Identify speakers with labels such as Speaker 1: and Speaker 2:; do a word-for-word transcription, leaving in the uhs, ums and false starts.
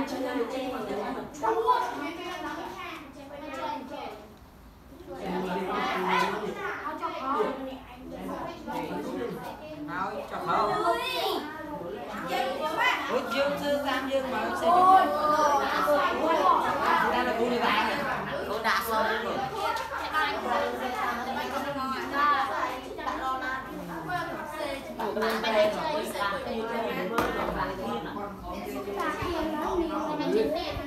Speaker 1: cho không ôi dương thư tam dương mà xe ra là cô đi vào cô đã xong rồi
Speaker 2: Hãy subscribe cho kênh Ghiền Mì Gõ để không bỏ lỡ những video hấp dẫn.